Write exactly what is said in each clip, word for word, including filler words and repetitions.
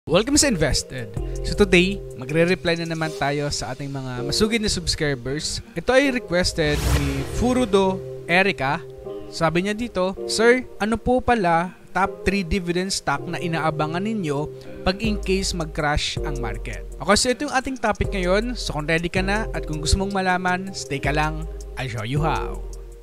Welcome sa Invested. So today, magre-reply na naman tayo sa ating mga masugid na subscribers. Ito ay requested ni Furudo Erika. Sabi niya dito, Sir, ano po pala top three dividend stock na inaabangan ninyo pag in case mag-crash ang market? Okay, so ito yung ating topic ngayon. So kung ready ka na at kung gusto mong malaman, stay ka lang. I'll show you how.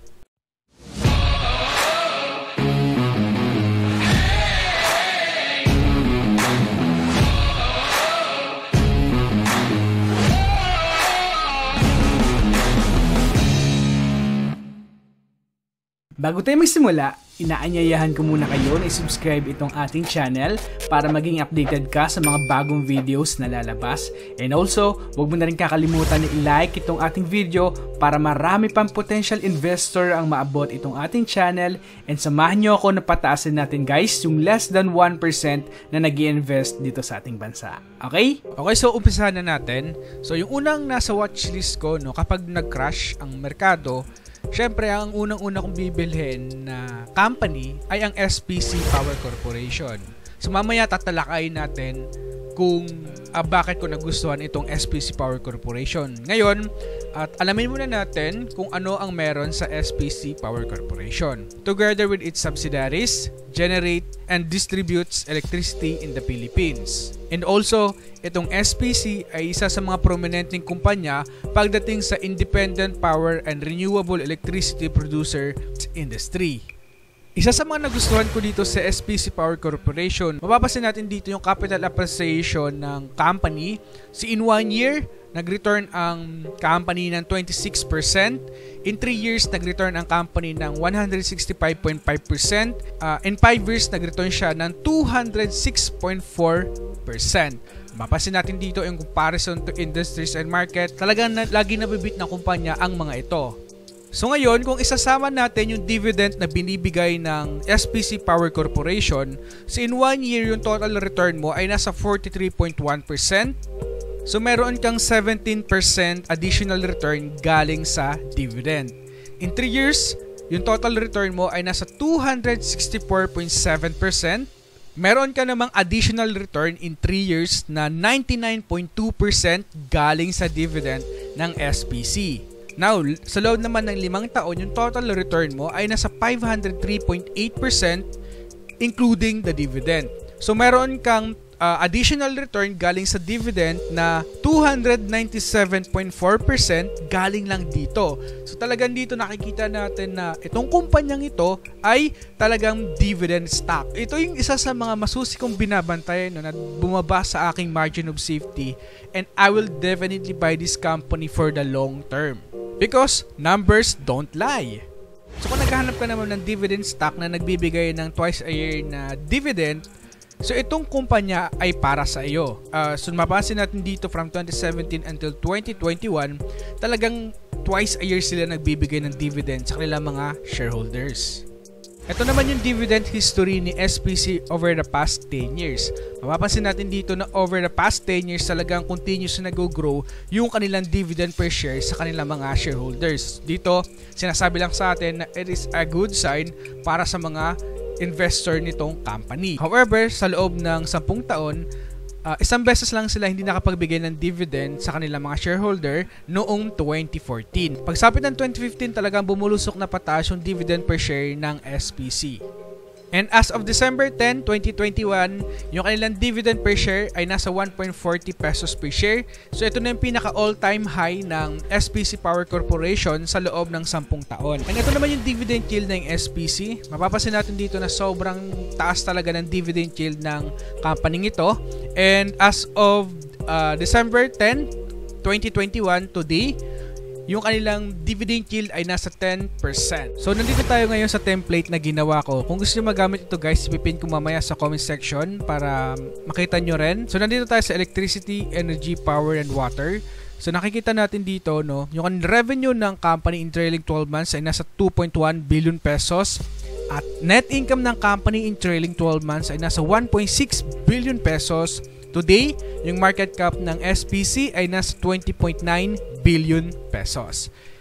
Bago tayo magsimula, inaanyayahan ko muna kayo na i-subscribe itong ating channel para maging updated ka sa mga bagong videos na lalabas. And also, huwag mo na rin kakalimutan na i-like itong ating video para marami pang potential investor ang maabot itong ating channel. And samahan nyo ako na pataasin natin guys yung less than one percent na nag-i-invest dito sa ating bansa. Okay? Okay, so umpisahan na natin. So yung unang nasa watchlist ko, no, kapag nag-crash ang merkado, syempre, ang unang-una kong bibilhin na company ay ang S P C Power Corporation. So mamaya tatalakayin natin kung uh, bakit ko nagustuhan itong S P C Power Corporation. Ngayon, at alamin muna natin kung ano ang meron sa S P C Power Corporation. Together with its subsidiaries, generate and distributes electricity in the Philippines. And also, itong S P C ay isa sa mga prominenteng kumpanya pagdating sa independent power and renewable electricity producer industry. Isa sa mga nagustuhan ko dito sa S P C Power Corporation, mapapasin natin dito yung capital appreciation ng company. So in one year, nag-return ang company ng twenty-six percent. In three years, nag-return ang company ng one hundred sixty-five point five percent. Uh, in five years, nag-return siya ng two hundred six point four percent. Mapasin natin dito yung comparison to industries and market. Talagang na, lagi nabibit na kumpanya ang mga ito. So ngayon, kung isasama natin yung dividend na binibigay ng S P C Power Corporation, so in one year, yung total return mo ay nasa forty-three point one percent. So meron kang seventeen percent additional return galing sa dividend. In three years, yung total return mo ay nasa two hundred sixty-four point seven percent. Meron ka namang additional return in three years na ninety-nine point two percent galing sa dividend ng S P C. Now, sa loob naman ng limang taon, yung total return mo ay nasa five hundred three point eight percent including the dividend. So, meron kang uh, additional return galing sa dividend na two hundred ninety-seven point four percent galing lang dito. So, talagang dito nakikita natin na itong kumpanyang ito ay talagang dividend stock. Ito yung isa sa mga masusi kong binabantayan, no, na bumaba sa aking margin of safety, and I will definitely buy this company for the long term. Because numbers don't lie. So kung naghahanap ka naman ng dividend stock na nagbibigay ng twice a year na dividend, so itong kumpanya ay para sa iyo. Uh, so mapapansin natin dito from twenty seventeen until twenty twenty-one, talagang twice a year sila nagbibigay ng dividend sa kanilang mga shareholders. Ito naman yung dividend history ni S P C over the past ten years. Mapapansin natin dito na over the past ten years talagang continuous na nag-grow yung kanilang dividend per share sa kanilang mga shareholders. Dito, sinasabi lang sa atin na it is a good sign para sa mga investor nitong company. However, sa loob ng sampung taon, Uh, isang beses lang sila hindi nakapagbigay ng dividend sa kanilang mga shareholder noong twenty fourteen. Pagsapit ng twenty fifteen, talagang bumulusok na pataas yung dividend per share ng S P C. And as of December tenth, twenty twenty-one, yung kanilang dividend per share ay nasa one point four zero pesos per share. So ito na yung pinaka all-time high ng S P C Power Corporation sa loob ng sampung taon. And ito naman yung dividend yield ng S P C. Mapapansin natin dito na sobrang taas talaga ng dividend yield ng company ito. And as of uh, December tenth, twenty twenty-one, today, yung kanilang dividend yield ay nasa ten percent. So, nandito tayo ngayon sa template na ginawa ko. Kung gusto nyo magamit ito guys, ipipin ko mamaya sa comment section para makita nyo rin. So, nandito tayo sa electricity, energy, power, and water. So, nakikita natin dito, no, yung revenue ng company in trailing twelve months ay nasa two point one billion pesos. At net income ng company in trailing twelve months ay nasa one point six billion pesos. Today, yung market cap ng S P C ay nasa twenty point nine billion pesos.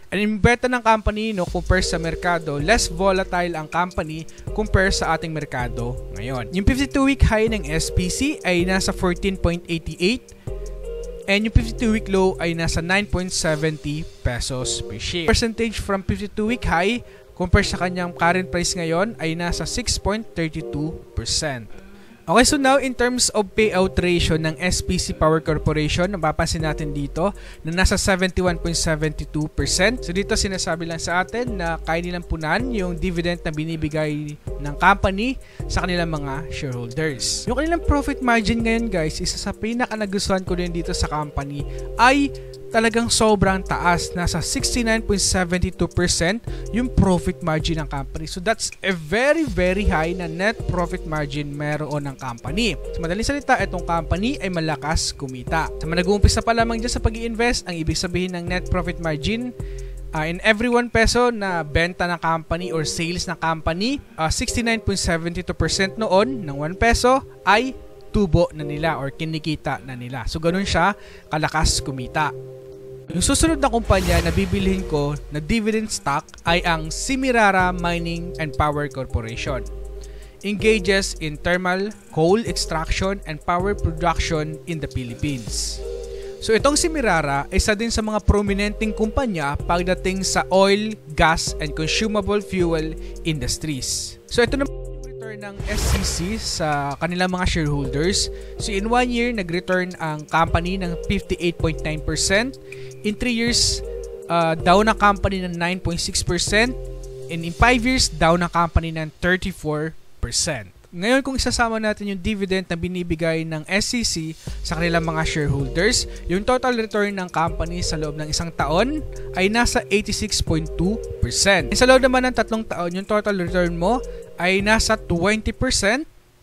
And yung beta ng company, no, compare sa merkado, less volatile ang company compare sa ating merkado ngayon. Yung fifty-two week high ng S P C ay nasa fourteen point eight eight and yung fifty-two week low ay nasa nine point seven zero pesos per share. Percentage from fifty-two week high compare sa kanyang current price ngayon ay nasa six point three two percent. Okay, so now in terms of payout ratio ng S P C Power Corporation, napapansin natin dito na nasa seventy-one point seven two percent. So dito sinasabi lang sa atin na kaya nilang punan yung dividend na binibigay ng company sa kanilang mga shareholders. Yung kanilang profit margin ngayon guys, isa sa pinaka nagustuhan ko din dito sa company ay talagang sobrang taas, nasa sixty-nine point seven two percent yung profit margin ng company. So that's a very very high na net profit margin meron ng company. Sa madaling salita, itong company ay malakas kumita. Sa mga nag-uumpisa pa lamang dyan sa pag-i-invest, ang ibig sabihin ng net profit margin, uh, in every one peso na benta ng company or sales ng company, uh, sixty-nine point seven two percent noon ng one peso ay tubo na nila or kinikita na nila. So ganun siya kalakas kumita. Yung susunod na kumpanya na bibilhin ko na dividend stock ay ang Semirara Mining and Power Corporation. Engages in thermal, coal extraction, and power production in the Philippines. So itong Semirara ay isa din sa mga prominenteng kumpanya pagdating sa oil, gas, and consumable fuel industries. So ito na ng S C C sa kanilang mga shareholders. So in one year, nag-return ang company ng fifty-eight point nine percent. In three years, uh, down ang company ng nine point six percent. And in five years, down ang company ng thirty-four percent. Ngayon, kung isasama natin yung dividend na binibigay ng S C C sa kanilang mga shareholders, yung total return ng company sa loob ng isang taon ay nasa eighty-six point two percent. Sa loob naman ng tatlong taon, yung total return mo ay nasa twenty percent.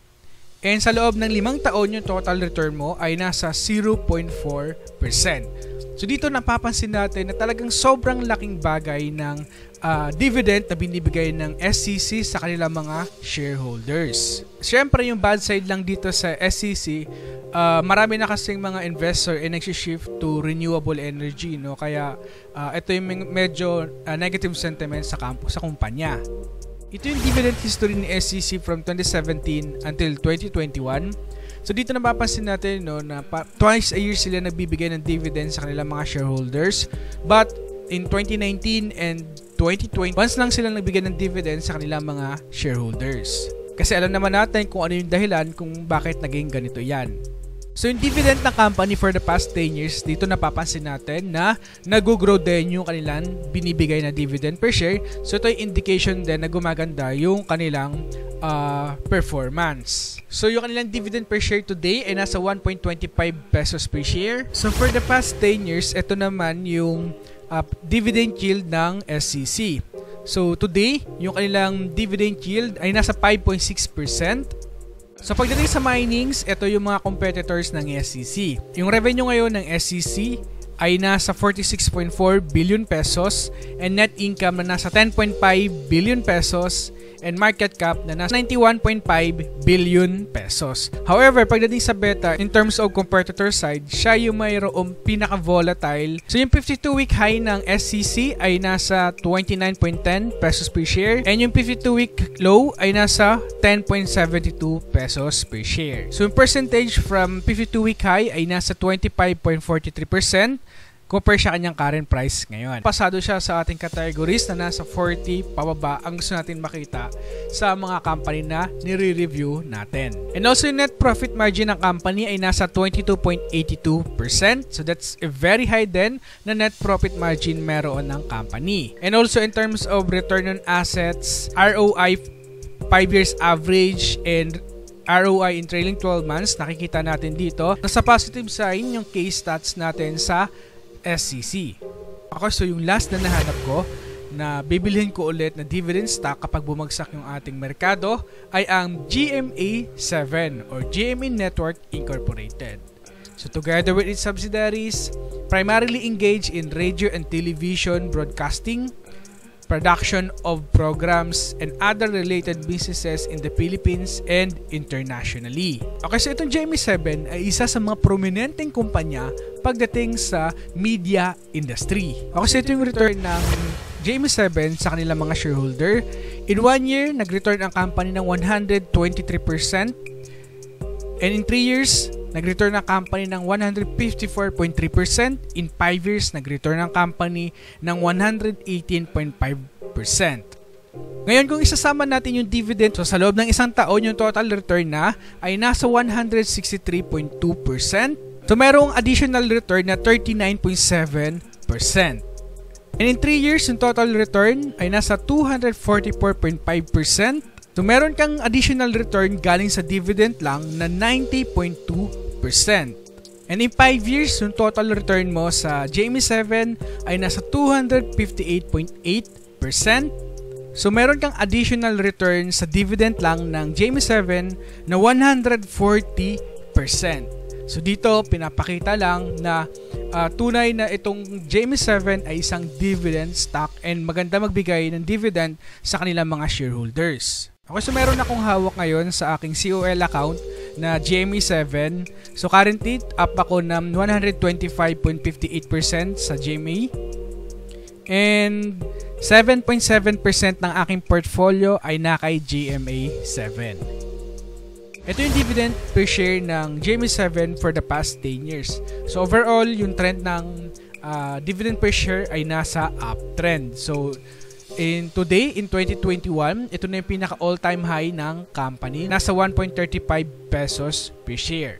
And sa loob ng limang taon, yung total return mo ay nasa zero point four percent. So dito napapansin natin na talagang sobrang laking bagay ng uh, dividend na binibigay ng S C C sa kanilang mga shareholders. Siyempre yung bad side lang dito sa S C C, uh, marami na kasing mga investor ay nagsishift to renewable energy, no? Kaya uh, ito yung medyo uh, negative sentiment sa kampo, sa kumpanya. Ito yung dividend history ni S C C from twenty seventeen until twenty twenty-one. So dito napapansin natin, no, na pa, twice a year sila nagbibigay ng dividend sa kanilang mga shareholders. But in twenty nineteen and twenty twenty, once lang sila nagbigay ng dividend sa kanilang mga shareholders. Kasi alam naman natin kung ano yung dahilan kung bakit naging ganito yan. So yung dividend ng company for the past ten years, dito napapansin natin na nag-grow din yung kanilang binibigay na dividend per share. So ito yung indication din na gumaganda yung kanilang uh, performance. So yung kanilang dividend per share today ay nasa one point two five pesos per share. So for the past ten years, ito naman yung uh, dividend yield ng S C C. So today, yung kanilang dividend yield ay nasa five point six percent. So pagdating sa minings, ito yung mga competitors ng S C C. Yung revenue ngayon ng S C C ay nasa forty-six point four billion pesos and net income na nasa ten point five billion pesos and market cap na nasa ninety-one point five billion pesos. However, pagdating sa beta, in terms of competitor side, siya yung mayroong pinaka-volatile. So yung fifty-two week high ng S C C ay nasa twenty-nine point one zero pesos per share and yung fifty-two week low ay nasa ten point seven two pesos per share. So yung percentage from fifty-two week high ay nasa twenty-five point four three percent compare siya kanyang current price ngayon. Pasado siya sa ating categories na nasa forty pababa ang gusto natin makita sa mga company na nire-review natin. And also yung net profit margin ng company ay nasa twenty-two point eight two percent. So that's a very high din na net profit margin meron ng company. And also in terms of return on assets, R O I five years average and R O I in trailing twelve months, nakikita natin dito. Nasa positive sign yung case stats natin sa S C C. Ako, so yung last na nahanap ko na bibilhin ko ulit na dividend stock kapag bumagsak yung ating merkado ay ang G M A seven or G M A Network Incorporated. So together with its subsidiaries, primarily engaged in radio and television broadcasting, production of programs, and other related businesses in the Philippines and internationally. Okay, so itong G M A seven ay isa sa mga prominenteng kumpanya pagdating sa media industry. Okay, so ito yung return ng G M A seven sa kanilang mga shareholder. In one year, nag-return ang company ng one hundred twenty-three percent, and in three years, nag-return ang company ng one hundred fifty-four point three percent. In five years, nag-return ang company ng one hundred eighteen point five percent. Ngayon, kung isasama natin yung dividend, so sa loob ng isang taon, yung total return na ay nasa one hundred sixty-three point two percent. So, merong additional return na thirty-nine point seven percent. And in three years, yung total return ay nasa two hundred forty-four point five percent. So, meron kang additional return galing sa dividend lang na ninety point two percent. And in five years, yung total return mo sa G M A seven ay nasa two hundred fifty-eight point eight percent. So, meron kang additional return sa dividend lang ng G M A seven na one hundred forty percent. So, dito, pinapakita lang na uh, tunay na itong G M A seven ay isang dividend stock and maganda magbigay ng dividend sa kanilang mga shareholders. Okay, so meron akong hawak ngayon sa aking C O L account na G M A seven. So currently, up ako ng one hundred twenty-five point five eight percent sa G M A. And seven point seven percent ng aking portfolio ay na kay G M A seven. Ito yung dividend per share ng G M A seven for the past ten years. So overall, yung trend ng uh, dividend per share ay nasa uptrend. So in today, in twenty twenty-one, ito na yung pinaka all-time high ng company. Nasa one point three five pesos per share.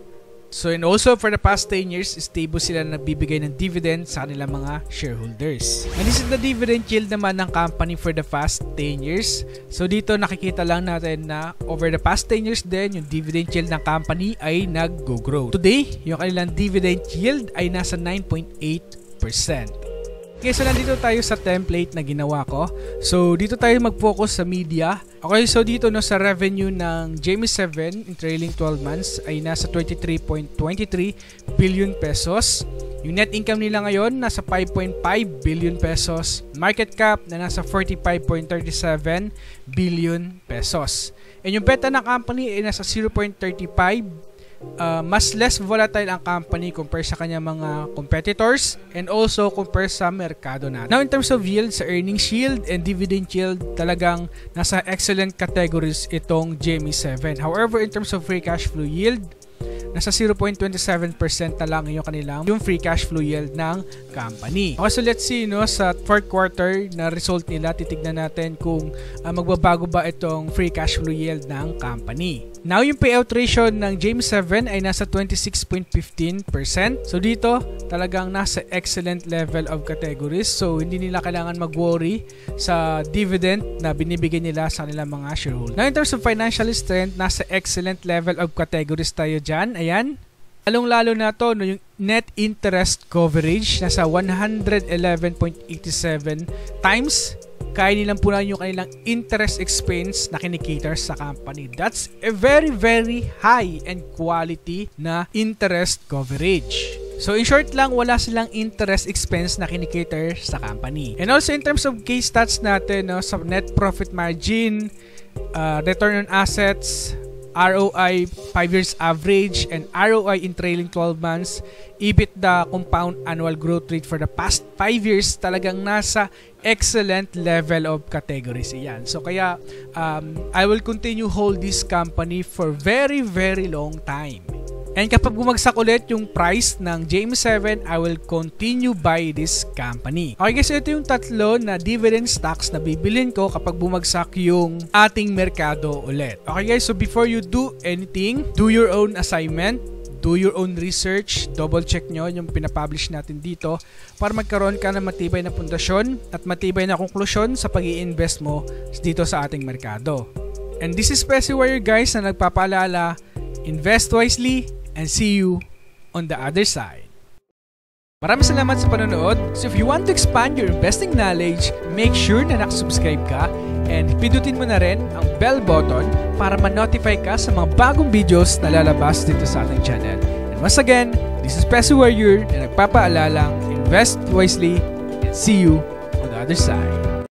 So, and also for the past ten years, stable sila na nagbibigay ng dividend sa kanilang mga shareholders. And this is the dividend yield naman ng company for the past ten years. So, dito nakikita lang natin na over the past ten years din, yung dividend yield ng company ay nag-grow. Today, yung kanilang dividend yield ay nasa nine point eight percent. Okay, so nandito tayo sa template na ginawa ko. So, dito tayo mag-focus sa media. Okay, so dito no sa revenue ng G M A seven in trailing twelve months ay nasa twenty-three point two three billion pesos. Yung net income nila ngayon nasa five point five billion pesos. Market cap na nasa forty-five point three seven billion pesos. And yung beta ng company ay nasa zero point three five. Uh, mas less volatile ang company compare sa kanyang mga competitors and also compare sa merkado natin. Now in terms of yield, sa earnings yield and dividend yield, talagang nasa excellent categories itong G M A seven. However, in terms of free cash flow yield, nasa zero point two seven percent na lang yung kanilang yung free cash flow yield ng company. Okay, so let's see no sa fourth quarter na result nila, titignan natin kung uh, magbabago ba itong free cash flow yield ng company. Now, yung payout ratio ng G M A seven ay nasa twenty-six point one five percent. So, dito, talagang nasa excellent level of categories. So, hindi nila kailangan mag-worry sa dividend na binibigay nila sa kanilang mga shareholders. Now, in terms of financial strength, nasa excellent level of categories tayo dyan. Ayan. Lalong-lalo na to, no, yung net interest coverage, nasa one hundred eleven point eight seven times. Kaya nilang punan yung kanilang interest expense na kinikater sa company. That's a very, very high and quality na interest coverage. So, in short lang, wala silang interest expense na kinikater sa company. And also, in terms of case stats natin, no, sa net profit margin, uh, return on assets, R O I five years average, and R O I in trailing twelve months, EBITDA compound annual growth rate for the past five years, talagang nasa excellent level of categories iyan. So kaya um, I will continue hold this company for very very long time. And kapag bumagsak ulit yung price ng G M A seven, I will continue buy this company. Okay guys, ito yung tatlo na dividend stocks na bibilin ko kapag bumagsak yung ating merkado ulit. Okay guys, so before you do anything, do your own assignment, do your own research, double check nyo yung pinapublish natin dito para magkaroon ka ng matibay na pundasyon at matibay na konklusyon sa pag-i-invest mo dito sa ating merkado. And this is Pessi Warrior guys na nagpapaalala, invest wisely, and see you on the other side. Maraming salamat sa panonood. So if you want to expand your investing knowledge, make sure na nakasubscribe ka and pindutin mo na rin ang bell button para ma-notify ka sa mga bagong videos na lalabas dito sa ating channel. And once again, this is Pessi Warrior na nagpapaalalang invest wisely and see you on the other side.